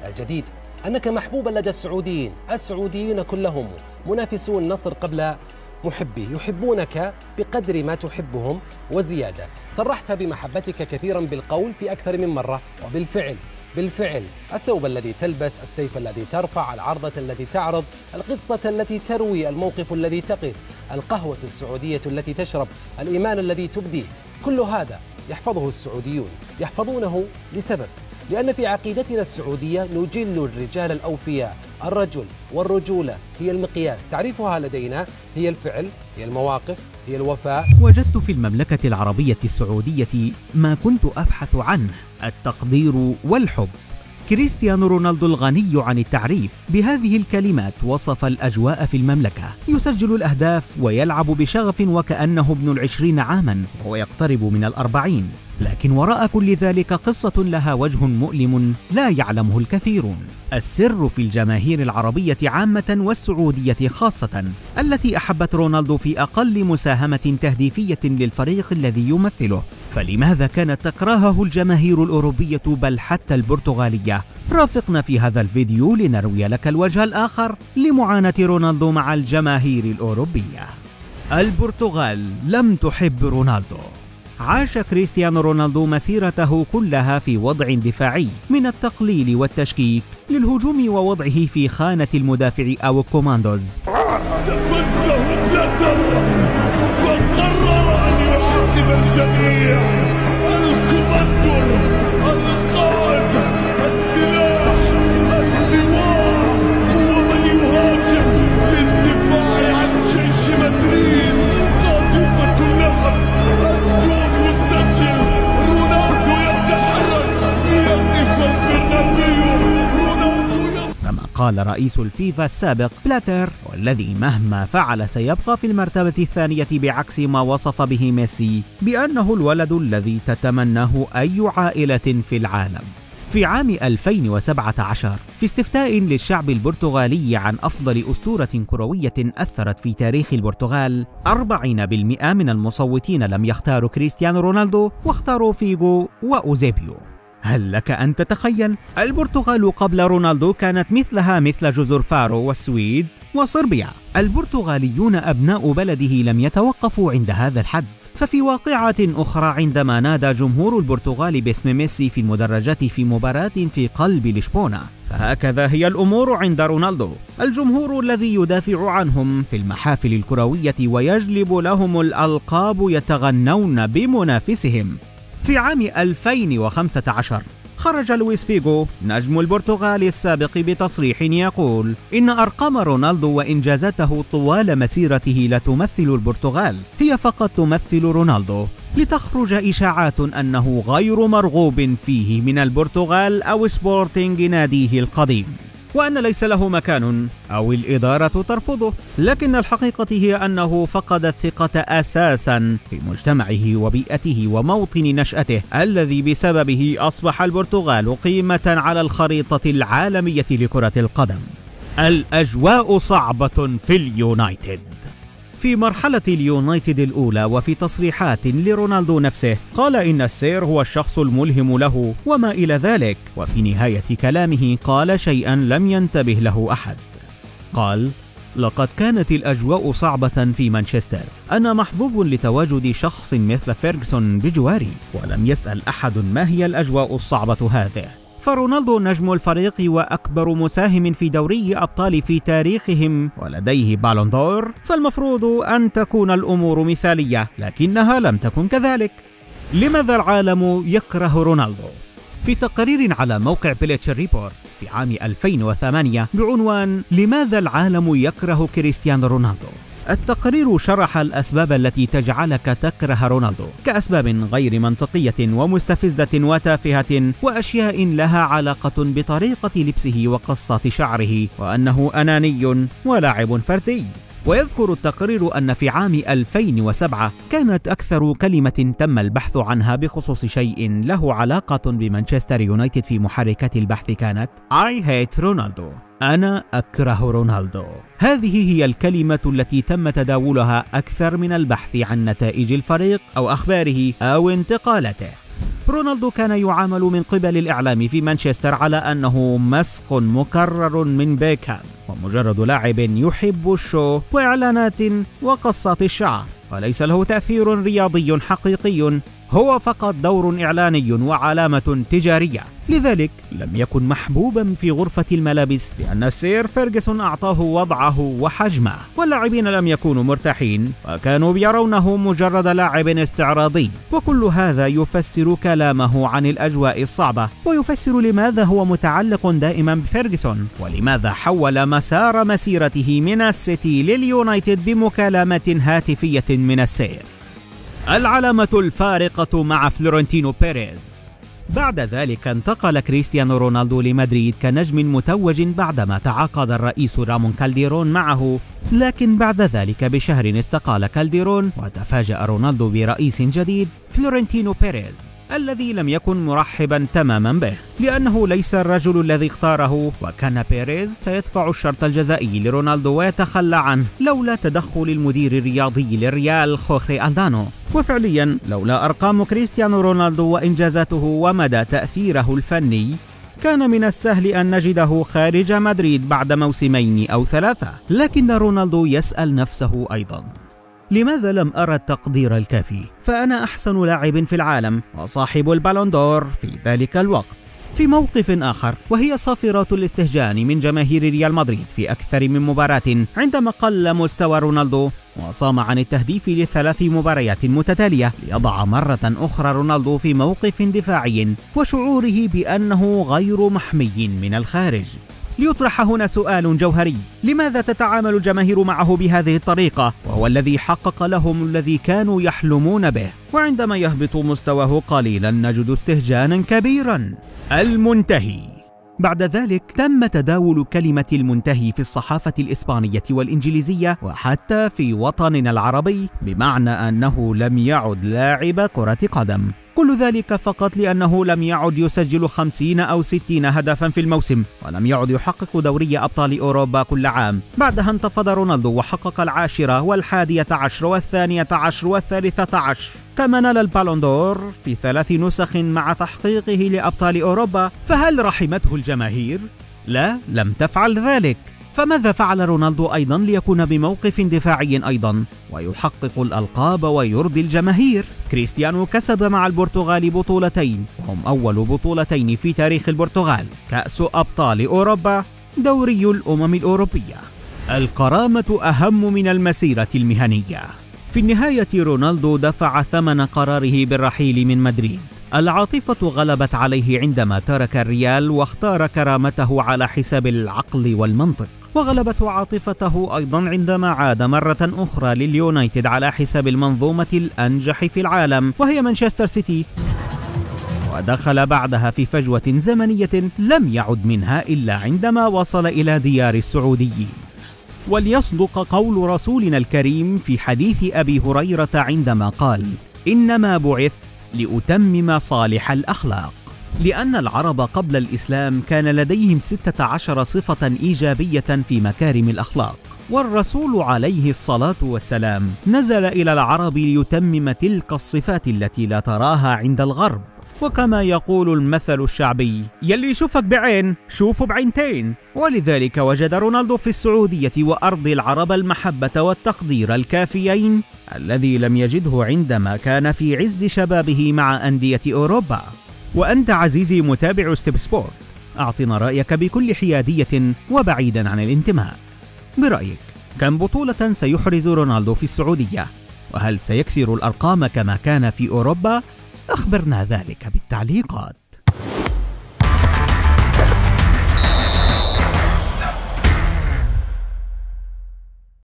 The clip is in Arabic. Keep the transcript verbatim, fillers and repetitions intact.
الجديد أنك محبوبا لدى السعوديين، السعوديين كلهم منافسون النصر قبل محبيه، يحبونك بقدر ما تحبهم وزيادة. صرحت بمحبتك كثيرا بالقول في أكثر من مرة وبالفعل. بالفعل الثوب الذي تلبس، السيف الذي ترفع، العرضة التي تعرض، القصة التي تروي، الموقف الذي تقف، القهوة السعودية التي تشرب، الإيمان الذي تبديه، كل هذا يحفظه السعوديون، يحفظونه لسبب، لأن في عقيدتنا السعودية نجل الرجال الأوفياء. الرجل والرجولة هي المقياس، تعريفها لدينا هي الفعل، هي المواقف، هي الوفاء. وجدت في المملكة العربية السعودية ما كنت أبحث عنه، التقدير والحب. كريستيانو رونالدو الغني عن التعريف. بهذه الكلمات وصف الأجواء في المملكة، يسجل الأهداف ويلعب بشغف وكأنه ابن العشرين عاما وهو يقترب من الأربعين، لكن وراء كل ذلك قصة لها وجه مؤلم لا يعلمه الكثيرون. السر في الجماهير العربية عامة والسعودية خاصة، التي أحبت رونالدو في أقل مساهمة تهديفية للفريق الذي يمثله. فلماذا كانت تكرهه الجماهير الأوروبية بل حتى البرتغالية؟ رافقنا في هذا الفيديو لنروي لك الوجه الآخر لمعاناة رونالدو مع الجماهير الأوروبية. البرتغال لم تحب رونالدو. عاش كريستيانو رونالدو مسيرته كلها في وضع دفاعي، من التقليل والتشكيك للهجوم ووضعه في خانة المدافع أو الكوماندوز. استفزه بلاتر فقرر أن يعاقب الجميع. الكوماندور، القائد، السلاح، اللواء، هو من يهاجم للدفاع عن جيش مدريد. قاذفة اللهب، الجول مسجل، رونالدو يتحرك ليقف البرنابيو. رونالدو كما قال رئيس الفيفا السابق بلاتر، والذي مهما فعل سيبقى في المرتبة الثانية بعكس ما وصف به ميسي بأنه الولد الذي تتمناه أي عائلة في العالم. في عام ألفين وسبعة عشر في استفتاء للشعب البرتغالي عن أفضل أسطورة كروية أثرت في تاريخ البرتغال، أربعين بالمئة من المصوتين لم يختاروا كريستيانو رونالدو واختاروا فيغو وأوزيبيو. هل لك أن تتخيل؟ البرتغال قبل رونالدو كانت مثلها مثل جزر فارو والسويد وصربيا. البرتغاليون أبناء بلده لم يتوقفوا عند هذا الحد، ففي واقعة أخرى عندما نادى جمهور البرتغال باسم ميسي في المدرجات في مباراة في قلب لشبونة، فهكذا هي الأمور عند رونالدو. الجمهور الذي يدافع عنهم في المحافل الكروية ويجلب لهم الألقاب يتغنون بمنافسهم. في عام ألفين وخمسة عشر خرج لويس فيغو نجم البرتغال السابق بتصريح يقول إن أرقام رونالدو وإنجازاته طوال مسيرته لا تمثل البرتغال، هي فقط تمثل رونالدو، لتخرج إشاعات أنه غير مرغوب فيه من البرتغال أو سبورتينغ ناديه القديم، وأن ليس له مكان أو الإدارة ترفضه. لكن الحقيقة هي أنه فقد الثقة أساسا في مجتمعه وبيئته وموطن نشأته، الذي بسببه أصبح البرتغال قيمة على الخريطة العالمية لكرة القدم. الأجواء صعبة في اليونايتد. في مرحلة اليونايتد الأولى وفي تصريحات لرونالدو نفسه قال إن السير هو الشخص الملهم له وما إلى ذلك، وفي نهاية كلامه قال شيئا لم ينتبه له أحد. قال: لقد كانت الأجواء صعبة في مانشستر، أنا محظوظ لتواجد شخص مثل فيرغسون بجواري، ولم يسأل أحد ما هي الأجواء الصعبة هذه. فرونالدو نجم الفريق وأكبر مساهم في دوري أبطال في تاريخهم ولديه بالون دور، فالمفروض أن تكون الأمور مثالية، لكنها لم تكن كذلك. لماذا العالم يكره رونالدو؟ في تقرير على موقع بليتشر ريبورت في عام ألفين وثمانية بعنوان لماذا العالم يكره كريستيانو رونالدو، التقرير شرح الأسباب التي تجعلك تكره رونالدو كأسباب غير منطقية ومستفزة وتافهة، وأشياء لها علاقة بطريقة لبسه وقصة شعره، وأنه أناني ولاعب فردي. ويذكر التقرير أن في عام ألفين وسبعة كانت أكثر كلمة تم البحث عنها بخصوص شيء له علاقة بمانشستر يونايتد في محركات البحث كانت I hate رونالدو، أنا أكره رونالدو. هذه هي الكلمة التي تم تداولها أكثر من البحث عن نتائج الفريق أو أخباره أو انتقالاته. رونالدو كان يعامل من قبل الإعلام في مانشستر على أنه مسخ مكرر من بيكهام ومجرد لاعب يحب الشو وإعلانات وقصات الشعر، وليس له تأثير رياضي حقيقي، هو فقط دور إعلاني وعلامة تجارية. لذلك لم يكن محبوبا في غرفة الملابس لأن السير فيرغسون أعطاه وضعه وحجمه، واللاعبين لم يكونوا مرتاحين وكانوا يرونه مجرد لاعب استعراضي. وكل هذا يفسر كلامه عن الأجواء الصعبة، ويفسر لماذا هو متعلق دائما بفيرغسون، ولماذا حول مسار مسيرته من السيتي لليونايتد بمكالمة هاتفية من السير. العلامة الفارقة مع فلورنتينو بيريز. بعد ذلك انتقل كريستيانو رونالدو لمدريد كنجم متوج بعدما تعاقد الرئيس رامون كالديرون معه، لكن بعد ذلك بشهر استقال كالديرون وتفاجأ رونالدو برئيس جديد فلورنتينو بيريز الذي لم يكن مرحبا تماما به لأنه ليس الرجل الذي اختاره، وكان بيريز سيدفع الشرط الجزائي لرونالدو ويتخلى عنه لولا تدخل المدير الرياضي للريال خوخي ألدانو. وفعليا لولا أرقام كريستيانو رونالدو وإنجازاته ومدى تأثيره الفني كان من السهل أن نجده خارج مدريد بعد موسمين أو ثلاثة. لكن رونالدو يسأل نفسه أيضا: لماذا لم أرى التقدير الكافي؟ فأنا أحسن لاعب في العالم وصاحب البالون دور في ذلك الوقت. في موقف آخر، وهي صافرات الاستهجان من جماهير ريال مدريد في أكثر من مباراة عندما قل مستوى رونالدو وصام عن التهديف لثلاث مباريات متتالية، ليضع مرة أخرى رونالدو في موقف دفاعي وشعوره بأنه غير محمي من الخارج. ليطرح هنا سؤال جوهري: لماذا تتعامل الجماهير معه بهذه الطريقة وهو الذي حقق لهم الذي كانوا يحلمون به؟ وعندما يهبط مستواه قليلا نجد استهجانا كبيرا. المنتهي. بعد ذلك تم تداول كلمة المنتهي في الصحافة الإسبانية والإنجليزية وحتى في وطننا العربي، بمعنى أنه لم يعد لاعب كرة قدم. كل ذلك فقط لأنه لم يعد يسجل خمسين أو ستين هدفا في الموسم، ولم يعد يحقق دوري أبطال أوروبا كل عام. بعدها انتفض رونالدو وحقق العاشرة والحادية عشر والثانية عشر والثالثة عشر، كما نال البالون دور في ثلاث نسخ مع تحقيقه لأبطال أوروبا. فهل رحمته الجماهير؟ لا، لم تفعل ذلك. فماذا فعل رونالدو أيضا ليكون بموقف دفاعي أيضا ويحقق الألقاب ويرضي الجماهير؟ كريستيانو كسب مع البرتغال بطولتين، وهم أول بطولتين في تاريخ البرتغال: كأس أبطال أوروبا، دوري الأمم الأوروبية. الكرامة أهم من المسيرة المهنية. في النهاية رونالدو دفع ثمن قراره بالرحيل من مدريد. العاطفة غلبت عليه عندما ترك الريال واختار كرامته على حساب العقل والمنطق، وغلبت عاطفته أيضا عندما عاد مرة أخرى لليونايتد على حساب المنظومة الأنجح في العالم وهي مانشستر سيتي، ودخل بعدها في فجوة زمنية لم يعد منها إلا عندما وصل إلى ديار السعوديين. وليصدق قول رسولنا الكريم في حديث أبي هريرة عندما قال: إنما بعثت لأتمم صالح الأخلاق. لأن العرب قبل الإسلام كان لديهم ستة عشر صفة إيجابية في مكارم الأخلاق، والرسول عليه الصلاة والسلام نزل إلى العرب ليتمم تلك الصفات التي لا تراها عند الغرب. وكما يقول المثل الشعبي: يلي يشوفك بعين شوفه بعينتين. ولذلك وجد رونالدو في السعودية وأرض العرب المحبة والتقدير الكافيين الذي لم يجده عندما كان في عز شبابه مع أندية أوروبا. وأنت عزيزي متابع ستيب سبورت، أعطنا رأيك بكل حيادية وبعيدا عن الانتماء. برأيك كم بطولة سيحرز رونالدو في السعودية؟ وهل سيكسر الأرقام كما كان في أوروبا؟ أخبرنا ذلك بالتعليقات.